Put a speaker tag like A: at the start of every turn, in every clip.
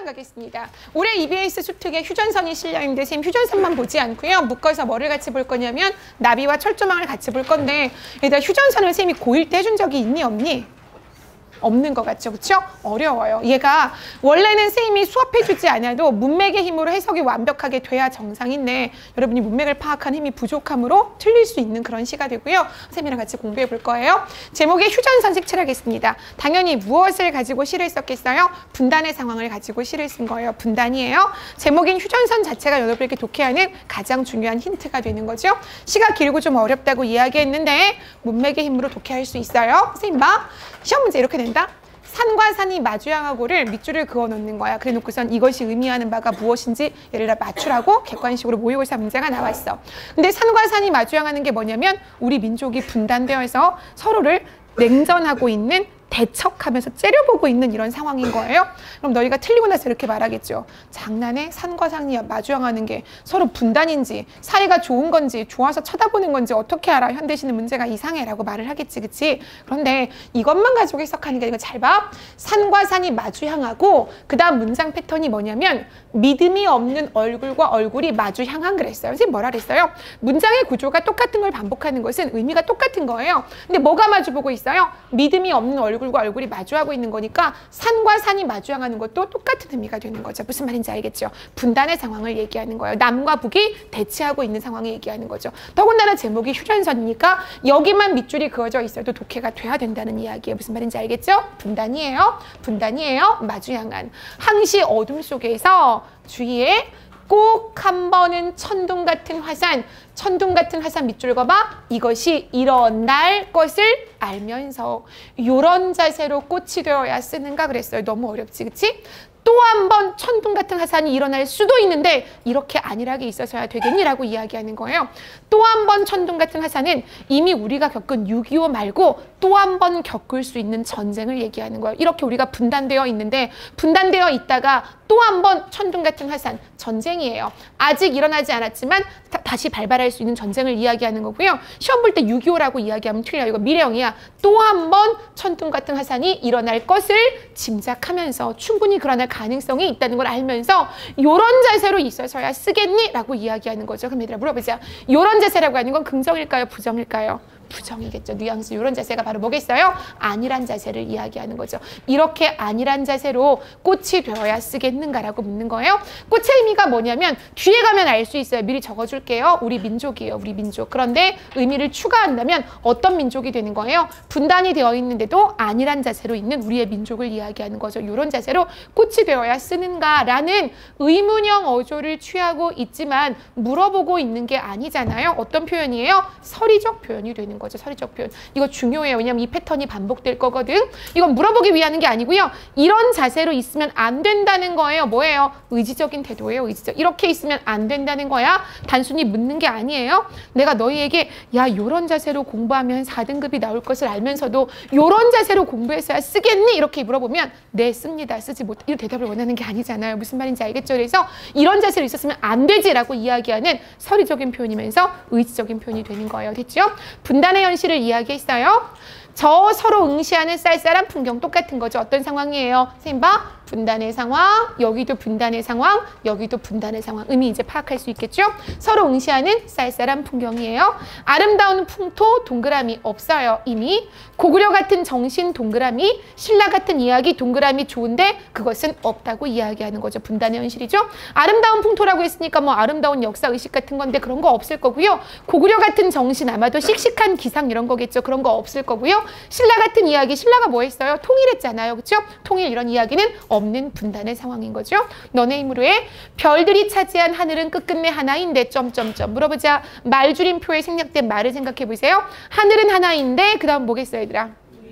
A: 3번 가겠습니다. 올해 EBS 수특에 휴전선이 실려있는데 선생님 휴전선만 보지 않고요. 묶어서 뭐를 같이 볼 거냐면 나비와 철조망을 같이 볼 건데 얘들아 휴전선을 선생님이 고1 때 해준 적이 있니 없니? 없는 것 같죠? 그렇죠? 어려워요. 얘가 원래는 선생님이 수업해주지 않아도 문맥의 힘으로 해석이 완벽하게 돼야 정상인데 여러분이 문맥을 파악한 힘이 부족함으로 틀릴 수 있는 그런 시가 되고요. 선생님이랑 같이 공부해 볼 거예요. 제목이 휴전선 색칠하겠습니다. 당연히 무엇을 가지고 시를 썼겠어요? 분단의 상황을 가지고 시를 쓴 거예요. 분단이에요. 제목인 휴전선 자체가 여러분에게 독해하는 가장 중요한 힌트가 되는 거죠. 시가 길고 좀 어렵다고 이야기했는데 문맥의 힘으로 독해할 수 있어요. 선생님 봐. 시험 문제 이렇게 된다. 산과 산이 마주향하고를 밑줄을 그어 놓는 거야. 그래 놓고선 이것이 의미하는 바가 무엇인지 예를 들어 맞추라고 객관식으로 모의고사 문제가 나왔어. 근데 산과 산이 마주향하는 게 뭐냐면 우리 민족이 분단되어서 서로를 냉전하고 있는 대척하면서 째려보고 있는 이런 상황인 거예요. 그럼 너희가 틀리고 나서 이렇게 말하겠죠. 장난해? 산과 산이 마주향하는 게 서로 분단인지 사이가 좋은 건지 좋아서 쳐다보는 건지 어떻게 알아? 현대시는 문제가 이상해 라고 말을 하겠지. 그치? 그런데 이것만 가지고 해석하는 게 아니고 잘 봐. 산과 산이 마주향하고 그 다음 문장 패턴이 뭐냐면 믿음이 없는 얼굴과 얼굴이 마주향한 그랬어요. 선생님 뭐라 그랬어요? 문장의 구조가 똑같은 걸 반복하는 것은 의미가 똑같은 거예요. 근데 뭐가 마주보고 있어요? 믿음이 없는 얼굴과 얼굴이 마주하고 있는 거니까 산과 산이 마주향하는 것도 똑같은 의미가 되는 거죠. 무슨 말인지 알겠죠? 분단의 상황을 얘기하는 거예요. 남과 북이 대치하고 있는 상황을 얘기하는 거죠. 더군다나 제목이 휴전선이니까 여기만 밑줄이 그어져 있어도 독해가 돼야 된다는 이야기예요. 무슨 말인지 알겠죠? 분단이에요. 분단이에요. 마주향한. 항시 어둠 속에서 주위에 꼭 한 번은 천둥 같은 화산, 천둥 같은 화산 밑줄 그어봐. 이것이 일어날 것을 알면서 이런 자세로 꽃이 되어야 쓰는가 그랬어요. 너무 어렵지, 그치? 또 한 번 천둥 같은 화산이 일어날 수도 있는데 이렇게 안일하게 있어서야 되겠니라고 이야기하는 거예요. 또 한 번 천둥 같은 화산은 이미 우리가 겪은 6.25 말고 또 한 번 겪을 수 있는 전쟁을 얘기하는 거예요. 이렇게 우리가 분단되어 있는데 분단되어 있다가 또 한 번 천둥 같은 화산, 전쟁이에요. 아직 일어나지 않았지만 다시 발발할 수 있는 전쟁을 이야기하는 거고요. 시험 볼 때 6.25라고 이야기하면 틀려요. 이거 미래형이야. 또 한 번 천둥 같은 화산이 일어날 것을 짐작하면서 충분히 그러나 가능성이 있다는 걸 알면서 요런 자세로 있어서야 쓰겠니? 라고 이야기하는 거죠. 그럼 얘들아 물어보자. 요런 자세라고 하는 건 긍정일까요? 부정일까요? 부정이겠죠. 뉘앙스. 이런 자세가 바로 뭐겠어요? 안일한 자세를 이야기하는 거죠. 이렇게 안일한 자세로 꽃이 되어야 쓰겠는가라고 묻는 거예요. 꽃의 의미가 뭐냐면 뒤에 가면 알 수 있어요. 미리 적어줄게요. 우리 민족이에요. 우리 민족. 그런데 의미를 추가한다면 어떤 민족이 되는 거예요? 분단이 되어 있는데도 안일한 자세로 있는 우리의 민족을 이야기하는 거죠. 이런 자세로 꽃이 되어야 쓰는가라는 의문형 어조를 취하고 있지만 물어보고 있는 게 아니잖아요. 어떤 표현이에요? 서리적 표현이 되는 거죠. 서리적 표현. 이거 중요해요. 왜냐면 이 패턴이 반복될 거거든. 이건 물어보기 위한 게 아니고요. 이런 자세로 있으면 안 된다는 거예요. 뭐예요? 의지적인 태도예요. 의지적. 이렇게 있으면 안 된다는 거야. 단순히 묻는 게 아니에요. 내가 너희에게 야 요런 자세로 공부하면 4등급이 나올 것을 알면서도 요런 자세로 공부했어야 쓰겠니? 이렇게 물어보면 네 씁니다. 쓰지 못. 이 대답을 원하는 게 아니잖아요. 무슨 말인지 알겠죠? 그래서 이런 자세로 있었으면 안 되지라고 이야기하는 서리적인 표현이면서 의지적인 표현이 되는 거예요. 됐죠? 분단의 현실을 이야기했어요. 저 서로 응시하는 쌀쌀한 풍경 똑같은 거죠. 어떤 상황이에요? 선생님 봐. 분단의 상황, 여기도 분단의 상황, 여기도 분단의 상황. 의미 이제 파악할 수 있겠죠? 서로 응시하는 쌀쌀한 풍경이에요. 아름다운 풍토 동그라미 없어요. 이미 고구려 같은 정신 동그라미, 신라 같은 이야기 동그라미 좋은데 그것은 없다고 이야기하는 거죠. 분단의 현실이죠. 아름다운 풍토라고 했으니까 뭐 아름다운 역사 의식 같은 건데 그런 거 없을 거고요. 고구려 같은 정신 아마도 씩씩한 기상 이런 거겠죠. 그런 거 없을 거고요. 신라 같은 이야기, 신라가 뭐 했어요? 통일했잖아요. 그렇죠? 통일 이런 이야기는 없는 분단의 상황인 거죠. 너네 힘으로 해. 별들이 차지한 하늘은 끝끝내 하나인데 점점점 물어보자. 말줄임표에 생략된 말을 생각해 보세요. 하늘은 하나인데 그 다음 뭐겠어요 얘들아?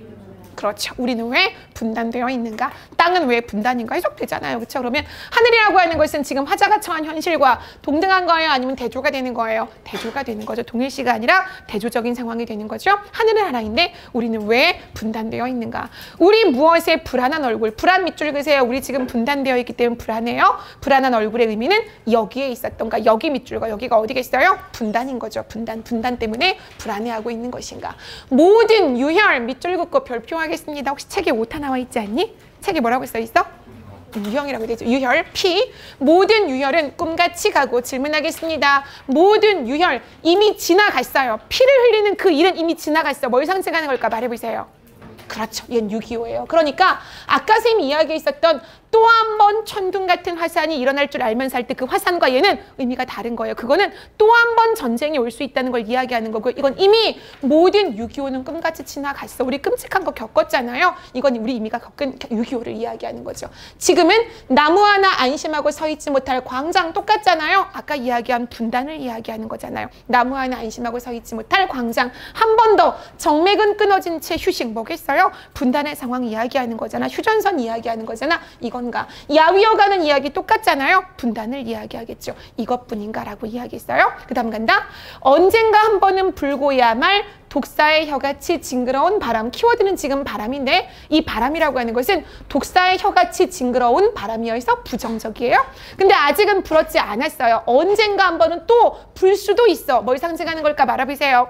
A: 그렇죠. 우리는 왜 분단되어 있는가? 땅은 왜 분단인가? 해석되잖아요. 그렇죠? 그러면 하늘이라고 하는 것은 지금 화자가 처한 현실과 동등한 거예요? 아니면 대조가 되는 거예요? 대조가 되는 거죠. 동일시가 아니라 대조적인 상황이 되는 거죠. 하늘은 하나인데 우리는 왜 분단되어 있는가? 우리 무엇에 불안한 얼굴, 불안 밑줄 그세요. 우리 지금 분단되어 있기 때문에 불안해요. 불안한 얼굴의 의미는 여기에 있었던가? 여기 밑줄과 여기가 어디겠어요? 분단인 거죠. 분단 때문에 불안해하고 있는 것인가? 모든 유혈 밑줄 긋고 별표 하겠습니다. 혹시 책에 오타 나와 있지 않니? 책에 뭐라고 써 있어? 유형이라고 되죠. 유혈 P. 모든 유혈은 꿈같이 가고 질문하겠습니다. 모든 유혈 이미 지나갔어요. 피를 흘리는 그 일은 이미 지나갔어. 뭘 상징하는 걸까 말해보세요. 그렇죠. 얘는 6.25예요. 그러니까 아까 선생님이 이야기했었던 또 한 번 천둥 같은 화산이 일어날 줄 알면서 할 때 그 화산과 얘는 의미가 다른 거예요. 그거는 또 한 번 전쟁이 올 수 있다는 걸 이야기하는 거고 이건 이미 모든 6.25는 꿈같이 지나갔어. 우리 끔찍한 거 겪었잖아요. 이건 우리 이미가 겪은 6.25를 이야기하는 거죠. 지금은 나무 하나 안심하고 서 있지 못할 광장 똑같잖아요. 아까 이야기한 분단을 이야기하는 거잖아요. 나무 하나 안심하고 서 있지 못할 광장. 한 번 더 정맥은 끊어진 채 휴식 뭐겠어요? 분단의 상황 이야기하는 거잖아. 휴전선 이야기하는 거잖아. 이건가? 야위어 가는 이야기 똑같잖아요. 분단을 이야기하겠죠. 이것뿐인가 라고 이야기했어요. 그 다음 간다. 언젠가 한 번은 불고야 말 독사의 혀같이 징그러운 바람. 키워드는 지금 바람인데 이 바람이라고 하는 것은 독사의 혀같이 징그러운 바람이어서 부정적이에요. 근데 아직은 불었지 않았어요. 언젠가 한 번은 또 불 수도 있어. 뭘 상징하는 걸까 말아보세요.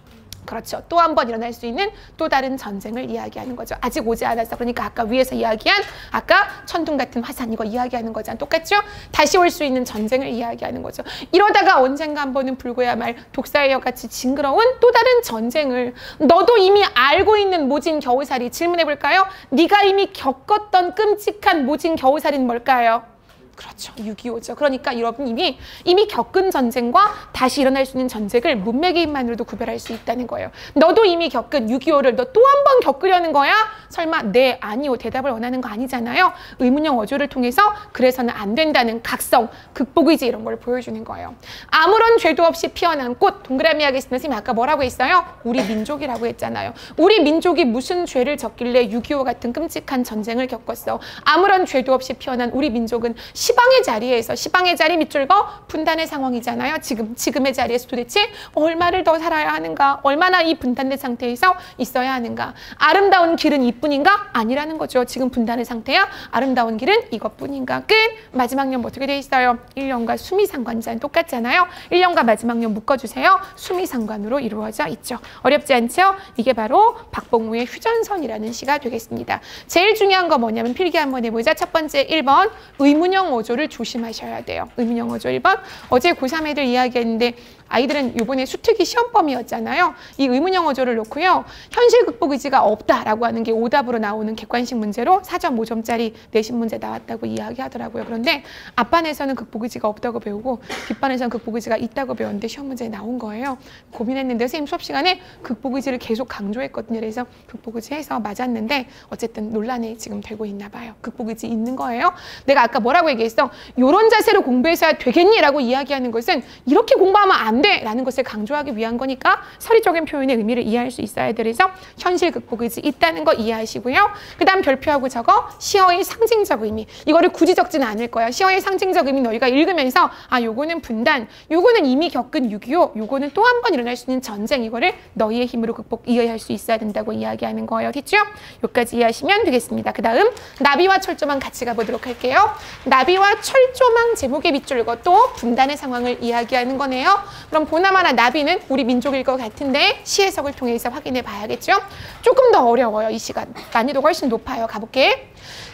A: 그렇죠. 또 한 번 일어날 수 있는 또 다른 전쟁을 이야기하는 거죠. 아직 오지 않았어. 그러니까 아까 위에서 이야기한 아까 천둥 같은 화산 이거 이야기하는 거잖아. 똑같죠? 다시 올 수 있는 전쟁을 이야기하는 거죠. 이러다가 언젠가 한 번은 불고야 말 독사의 혀같이 징그러운 또 다른 전쟁을 너도 이미 알고 있는 모진 겨우살이 질문해 볼까요? 네가 이미 겪었던 끔찍한 모진 겨우살이는 뭘까요? 그렇죠. 6.25죠. 그러니까 여러분 이미 겪은 전쟁과 다시 일어날 수 있는 전쟁을 문맥의 힘만으로도 구별할 수 있다는 거예요. 너도 이미 겪은 6.25를 너 또 한 번 겪으려는 거야? 설마 네, 아니요 대답을 원하는 거 아니잖아요. 의문형 어조를 통해서 그래서는 안 된다는 각성, 극복의지 이런 걸 보여주는 거예요. 아무런 죄도 없이 피어난 꽃, 동그라미 하겠습니다. 선생님 아까 뭐라고 했어요? 우리 민족이라고 했잖아요. 우리 민족이 무슨 죄를 졌길래 6.25 같은 끔찍한 전쟁을 겪었어. 아무런 죄도 없이 피어난 우리 민족은 시방의 자리에서 시방의 자리 밑줄 거 분단의 상황이잖아요. 지금의 자리에서 도대체 얼마를 더 살아야 하는가? 얼마나 이 분단된 상태에서 있어야 하는가? 아름다운 길은 이뿐인가? 아니라는 거죠. 지금 분단의 상태야. 아름다운 길은 이것뿐인가? 끝. 마지막 년 어떻게 돼 있어요? 1년과 수미상관자는 똑같잖아요. 1년과 마지막 년 묶어주세요. 수미상관으로 이루어져 있죠. 어렵지 않죠? 이게 바로 박봉우의 휴전선이라는 시가 되겠습니다. 제일 중요한 거 뭐냐면 필기 한번 해보자. 첫 번째 1번 의문형 어조를 조심하셔야 돼요. 의문형 어조 1번. 어제 고3 애들 이야기했는데 아이들은 이번에 수특이 시험범위였잖아요. 이 의문형 어조를 놓고요. 현실 극복 의지가 없다라고 하는 게 오답으로 나오는 객관식 문제로 4.5점짜리 내신 문제 나왔다고 이야기하더라고요. 그런데 앞반에서는 극복 의지가 없다고 배우고 뒷반에서는 극복 의지가 있다고 배웠는데 시험 문제에 나온 거예요. 고민했는데 선생님 수업 시간에 극복 의지를 계속 강조했거든요. 그래서 극복 의지 해서 맞았는데 어쨌든 논란이 지금 되고 있나 봐요. 극복 의지 있는 거예요. 내가 아까 뭐라고 얘기했어? 요런 자세로 공부해서야 되겠니? 라고 이야기하는 것은 이렇게 공부하면 안 돼! 라는 것을 강조하기 위한 거니까 서리적인 표현의 의미를 이해할 수 있어야 돼서 현실 극복 의지 있다는 거 이해하시고요. 그 다음 별표하고 적어 시어의 상징적 의미. 이거를 굳이 적지는 않을 거야. 시어의 상징적 의미 너희가 읽으면서 아 요거는 분단, 요거는 이미 겪은 6.25, 요거는 또 한 번 일어날 수 있는 전쟁 이거를 너희의 힘으로 극복 이해할 수 있어야 된다고 이야기하는 거예요. 됐죠? 여기까지 이해하시면 되겠습니다. 그 다음 나비와 철조망 같이 가보도록 할게요. 나비와 철조망 제목의 밑줄 또 분단의 상황을 이야기하는 거네요. 그럼 보나마나 나비는 우리 민족일 것 같은데 시 해석을 통해서 확인해 봐야겠죠? 조금 더 어려워요. 이 시간. 난이도가 훨씬 높아요. 가볼게.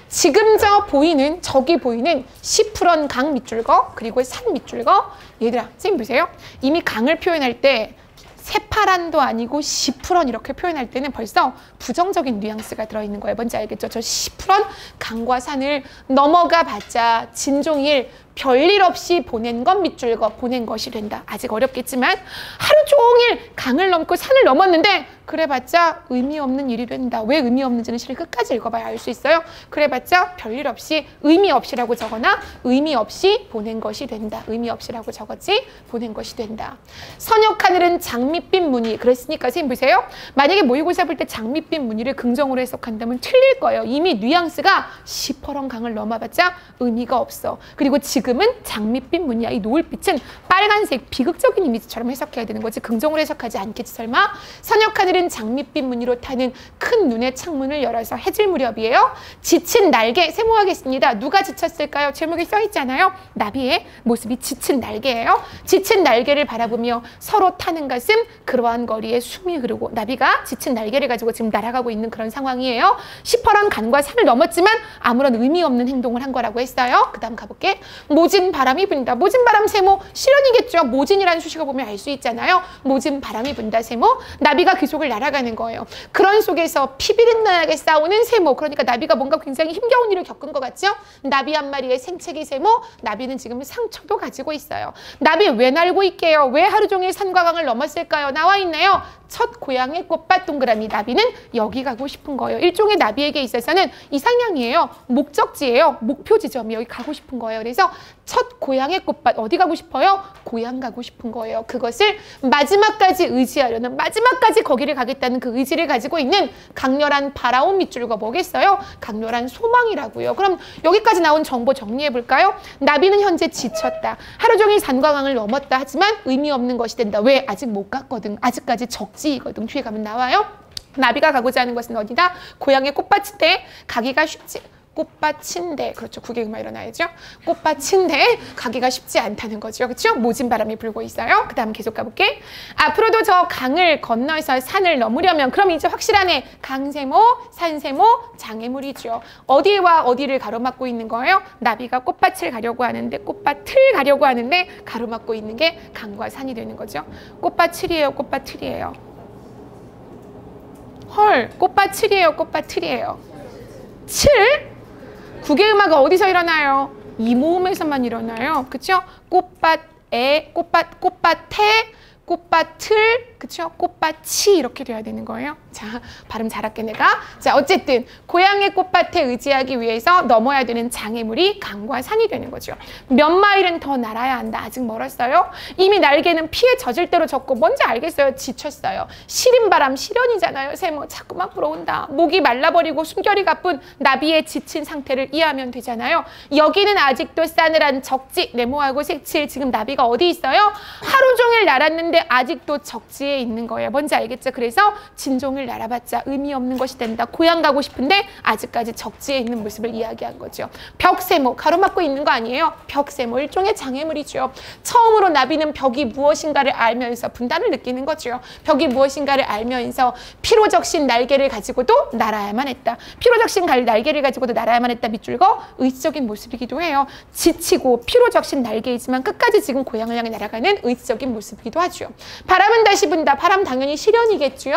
A: 지금 저기 보이는 시푸런 강 밑줄거 그리고 산 밑줄거 얘들아 선생님 보세요. 이미 강을 표현할 때 새파란도 아니고 시푸런 이렇게 표현할 때는 벌써 부정적인 뉘앙스가 들어있는 거예요. 뭔지 알겠죠? 저 시푸런 강과 산을 넘어가 봤자 진종일 별일 없이 보낸 것 밑줄거 보낸 것이 된다. 아직 어렵겠지만 하루 종일 강을 넘고 산을 넘었는데 그래봤자 의미 없는 일이 된다. 왜 의미 없는지는 실을 끝까지 읽어봐야 알 수 있어요. 그래봤자 별일 없이 의미 없이라고 적거나 의미 없이 보낸 것이 된다. 의미 없이라고 적었지 보낸 것이 된다. 선역 하늘은 장밋빛 무늬. 그랬으니까 선생님 보세요. 만약에 모의고사 볼 때 장밋빛 무늬를 긍정으로 해석한다면 틀릴 거예요. 이미 뉘앙스가 시퍼런 강을 넘어봤자 의미가 없어. 그리고 지금 지금은 장밋빛 무늬야. 이 노을빛은 빨간색 비극적인 이미지처럼 해석해야 되는 거지. 긍정으로 해석하지 않겠지 설마. 서녁 하늘은 장밋빛 무늬로 타는 큰 눈의 창문을 열어서 해질 무렵이에요. 지친 날개 세모하겠습니다. 누가 지쳤을까요? 제목에 써 있잖아요. 나비의 모습이 지친 날개예요. 지친 날개를 바라보며 서로 타는 가슴, 그러한 거리에 숨이 흐르고 나비가 지친 날개를 가지고 지금 날아가고 있는 그런 상황이에요. 시퍼런 강과 산을 넘었지만 아무런 의미 없는 행동을 한 거라고 했어요. 그 다음 가볼게. 모진 바람이 분다. 모진 바람 세모 실현이겠죠. 모진이라는 수식어 보면 알 수 있잖아요. 모진 바람이 분다 세모. 나비가 그 속을 날아가는 거예요. 그런 속에서 피비린내나게 싸우는 세모. 그러니까 나비가 뭔가 굉장히 힘겨운 일을 겪은 것 같죠. 나비 한 마리의 생채기 세모. 나비는 지금 상처도 가지고 있어요. 나비 왜 날고 있게요? 왜 하루 종일 산과 강을 넘었을까요? 나와 있네요. 첫 고향의 꽃밭 동그라미. 나비는 여기 가고 싶은 거예요. 일종의 나비에게 있어서는 이상향이에요. 목적지예요. 목표 지점이 여기 가고 싶은 거예요. 그래서 첫 고향의 꽃밭 어디 가고 싶어요? 고향 가고 싶은 거예요. 그것을 마지막까지 의지하려는, 마지막까지 거기를 가겠다는 그 의지를 가지고 있는 강렬한 바라온 밑줄과 뭐겠어요? 강렬한 소망이라고요. 그럼 여기까지 나온 정보 정리해 볼까요? 나비는 현재 지쳤다. 하루 종일 산과 강을 넘었다 하지만 의미 없는 것이 된다. 왜? 아직 못 갔거든. 아직까지 적지이거든. 뒤에 가면 나와요. 나비가 가고자 하는 것은 어디다? 고향의 꽃밭인데 가기가 쉽지. 꽃밭인데, 그렇죠. 구개음화 일어나야죠. 꽃밭인데 가기가 쉽지 않다는 거죠. 그렇죠? 모진 바람이 불고 있어요. 그 다음 계속 가볼게. 앞으로도 저 강을 건너서 산을 넘으려면, 그럼 이제 확실하네. 강세모, 산세모, 장애물이죠. 어디와 어디를 가로막고 있는 거예요? 나비가 꽃밭을 가려고 하는데, 꽃밭을 가려고 하는데 가로막고 있는 게 강과 산이 되는 거죠. 꽃밭틀이에요. 꽃밭틀이에요. 헐, 꽃밭틀이에요. 꽃밭틀이에요. 7? 구개음화가 어디서 일어나요? 이 모음에서만 일어나요. 그쵸? 꽃밭에, 꽃밭에, 꽃밭을, 그쵸? 꽃밭이 이렇게 돼야 되는 거예요. 자, 발음 잘할게 내가. 자, 어쨌든 고향의 꽃밭에 의지하기 위해서 넘어야 되는 장애물이 강과 산이 되는 거죠. 몇 마일은 더 날아야 한다. 아직 멀었어요. 이미 날개는 피에 젖을 대로 젖고 뭔지 알겠어요. 지쳤어요. 시린 바람, 시련이잖아요. 세모 자꾸만 불어온다. 목이 말라버리고 숨결이 가쁜 나비의 지친 상태를 이해하면 되잖아요. 여기는 아직도 싸늘한 적지, 네모하고 색칠. 지금 나비가 어디 있어요? 하루 종일 날았는데 아직도 적지에 있는 거예요. 뭔지 알겠죠? 그래서 진종을 날아봤자 의미 없는 것이 된다. 고향 가고 싶은데 아직까지 적지에 있는 모습을 이야기한 거죠. 벽세모, 가로막고 있는 거 아니에요? 벽세모, 일종의 장애물이죠. 처음으로 나비는 벽이 무엇인가를 알면서 분단을 느끼는 거죠. 벽이 무엇인가를 알면서 피로적신 날개를 가지고도 날아야만 했다. 피로적신 날개를 가지고도 날아야만 했다. 밑줄거 의지적인 모습이기도 해요. 지치고 피로적신 날개이지만 끝까지 지금 고향을 향해 날아가는 의지적인 모습이기도 하죠. 바람은 다시 분다. 바람 당연히 실현이겠죠.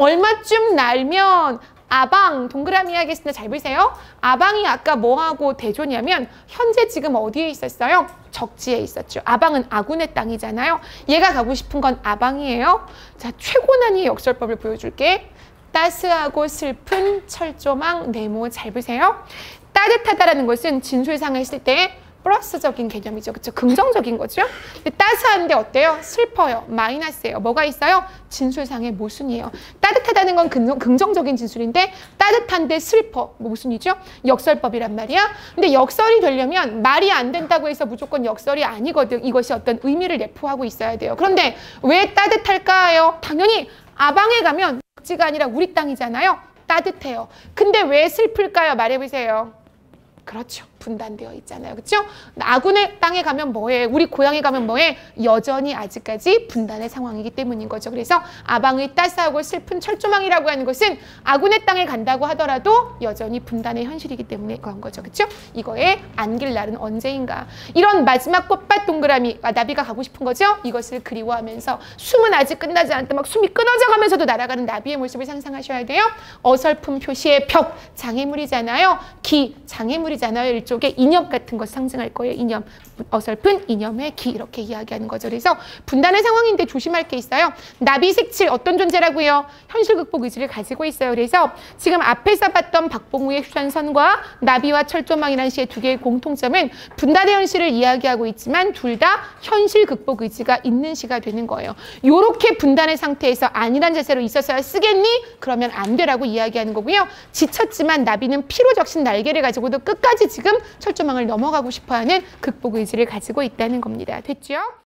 A: 얼마쯤 날면 아방, 동그라미 하겠습니다. 잘 보세요. 아방이 아까 뭐하고 대조냐면 현재 지금 어디에 있었어요? 적지에 있었죠. 아방은 아군의 땅이잖아요. 얘가 가고 싶은 건 아방이에요. 자, 최고 난이의 역설법을 보여줄게. 따스하고 슬픈 철조망 네모. 잘 보세요. 따뜻하다라는 것은 진술상을 쓸 때 플러스적인 개념이죠. 그렇죠? 긍정적인 거죠. 따스한데 어때요? 슬퍼요. 마이너스예요. 뭐가 있어요? 진술상의 모순이에요. 따뜻하다는 건 긍정적인 진술인데 따뜻한데 슬퍼. 모순이죠? 역설법이란 말이야. 근데 역설이 되려면 말이 안 된다고 해서 무조건 역설이 아니거든. 이것이 어떤 의미를 내포하고 있어야 돼요. 그런데 왜 따뜻할까요? 당연히 아방에 가면 적지가 아니라 우리 땅이잖아요. 따뜻해요. 근데 왜 슬플까요? 말해보세요. 그렇죠. 분단되어 있잖아요. 그렇죠? 아군의 땅에 가면 뭐해? 우리 고향에 가면 뭐해? 여전히 아직까지 분단의 상황이기 때문인 거죠. 그래서 아방의 따스하고 슬픈 철조망이라고 하는 것은 아군의 땅에 간다고 하더라도 여전히 분단의 현실이기 때문에 그런 거죠. 그렇죠? 이거의 안길 날은 언제인가? 이런 마지막 꽃밭 동그라미, 나비가 가고 싶은 거죠? 이것을 그리워하면서 숨은 아직 끝나지 않다. 막 숨이 끊어져 가면서도 날아가는 나비의 모습을 상상하셔야 돼요. 어설픈 표시의 벽, 장애물이잖아요. 기, 장애물이잖아요. 쪽에 이념 같은 것 상징할 거예요. 이념, 어설픈 이념의 기 이렇게 이야기하는 거죠. 그래서 분단의 상황인데 조심할 게 있어요. 나비 색칠 어떤 존재라고요? 현실 극복 의지를 가지고 있어요. 그래서 지금 앞에서 봤던 박봉우의 휴전선과 나비와 철조망이라는 시의 두 개의 공통점은 분단의 현실을 이야기하고 있지만 둘 다 현실 극복 의지가 있는 시가 되는 거예요. 요렇게 분단의 상태에서 안일한 자세로 있었어야 쓰겠니? 그러면 안 되라고 이야기하는 거고요. 지쳤지만 나비는 피로 적신 날개를 가지고도 끝까지 지금 철조망을 넘어가고 싶어하는 극복 의지를 가지고 있다는 겁니다. 됐죠?